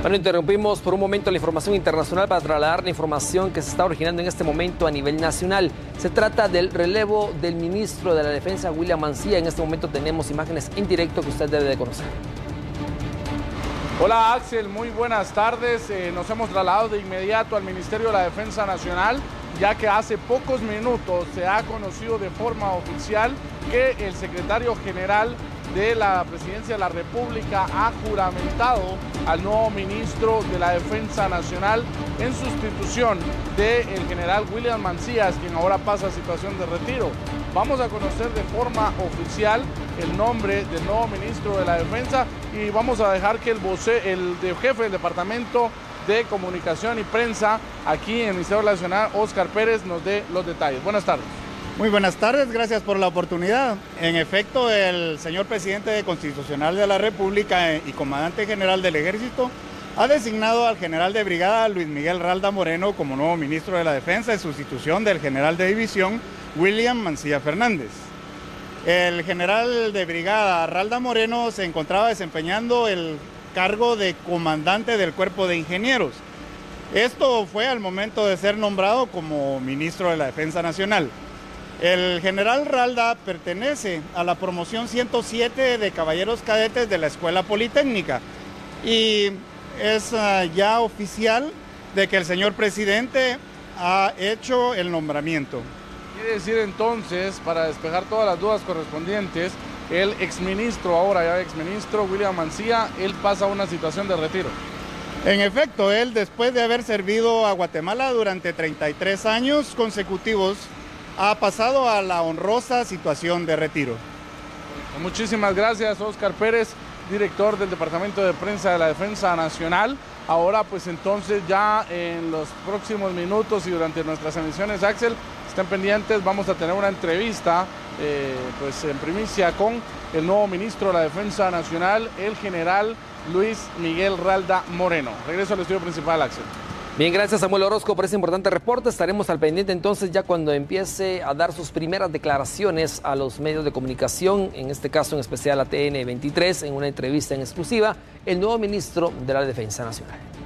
Bueno, interrumpimos por un momento la información internacional para trasladar la información que se está originando en este momento a nivel nacional. Se trata del relevo del ministro de la Defensa, William Mancilla. En este momento tenemos imágenes en directo que usted debe de conocer. Hola Axel, muy buenas tardes. Nos hemos trasladado de inmediato al Ministerio de la Defensa Nacional, ya que hace pocos minutos se ha conocido de forma oficial que el secretario general de la Presidencia de la República ha juramentado al nuevo ministro de la Defensa Nacional en sustitución del general William Mancilla, quien ahora pasa a situación de retiro. Vamos a conocer de forma oficial el nombre del nuevo ministro de la Defensa y vamos a dejar que el jefe del Departamento de Comunicación y Prensa aquí en el Ministerio Nacional, Óscar Pérez, nos dé los detalles. Buenas tardes. Muy buenas tardes, gracias por la oportunidad. En efecto, el señor presidente constitucional de la República y comandante general del Ejército ha designado al general de brigada Luis Miguel Ralda Moreno como nuevo ministro de la Defensa en sustitución del general de división William Mancilla Fernández. El general de brigada Ralda Moreno se encontraba desempeñando el cargo de comandante del Cuerpo de Ingenieros. Esto fue al momento de ser nombrado como ministro de la Defensa Nacional. El general Ralda pertenece a la promoción 107 de caballeros cadetes de la Escuela Politécnica y es ya oficial de que el señor presidente ha hecho el nombramiento. Quiere decir entonces, para despejar todas las dudas correspondientes, el exministro, ahora ya exministro William Mancilla, él pasa a una situación de retiro. En efecto, él después de haber servido a Guatemala durante 33 años consecutivos, ha pasado a la honrosa situación de retiro. Muchísimas gracias, Óscar Pérez, director del Departamento de Prensa de la Defensa Nacional. Ahora pues entonces ya en los próximos minutos y durante nuestras emisiones, Axel, estén pendientes, vamos a tener una entrevista pues en primicia con el nuevo ministro de la Defensa Nacional, el general Luis Miguel Ralda Moreno. Regreso al estudio principal, Axel. Bien, gracias Samuel Orozco por ese importante reporte. Estaremos al pendiente entonces ya cuando empiece a dar sus primeras declaraciones a los medios de comunicación, en este caso en especial a TN23, en una entrevista en exclusiva, el nuevo ministro de la Defensa Nacional.